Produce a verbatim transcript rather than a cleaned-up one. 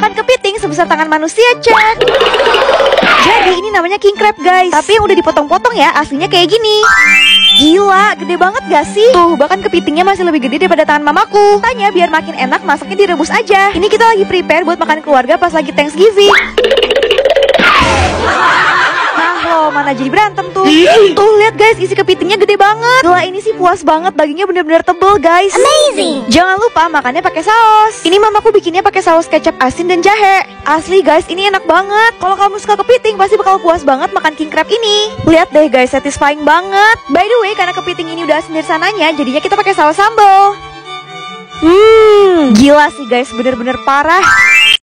makan kepiting sebesar tangan manusia, cek. Jadi ini namanya king crab guys. Tapi yang udah dipotong-potong ya, aslinya kayak gini. Gila, gede banget gak sih? Tuh, bahkan kepitingnya masih lebih gede daripada tangan mamaku. Tanya biar makin enak, masaknya direbus aja. Ini kita lagi prepare buat makan keluarga pas lagi Thanksgiving. Nah lo, mana jadi berantem tuh. Tuh, lihat guys, isi kepitingnya gede banget. Gila, ini sih puas banget, dagingnya bener-bener tebel guys. Amazing. Jangan lupa makannya pakai saus. Ini mamaku bikinnya pakai saus kecap asin dan jahe. Asli guys, ini enak banget. Kalau kamu suka kepiting, pasti bakal puas banget makan king crab ini. Lihat deh guys, satisfying banget. By the way, karena kepiting ini udah asin dari sananya, jadinya kita pakai saus sambal. Hmm, gila sih guys, bener-bener parah.